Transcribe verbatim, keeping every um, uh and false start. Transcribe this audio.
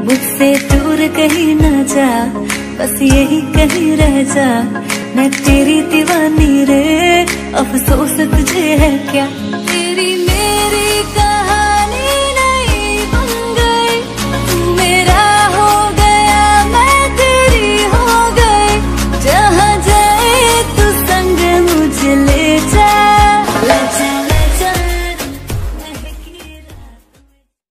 मुझसे दूर कहीं न जा, बस यही कहीं रह जा, मैं तेरी दीवानी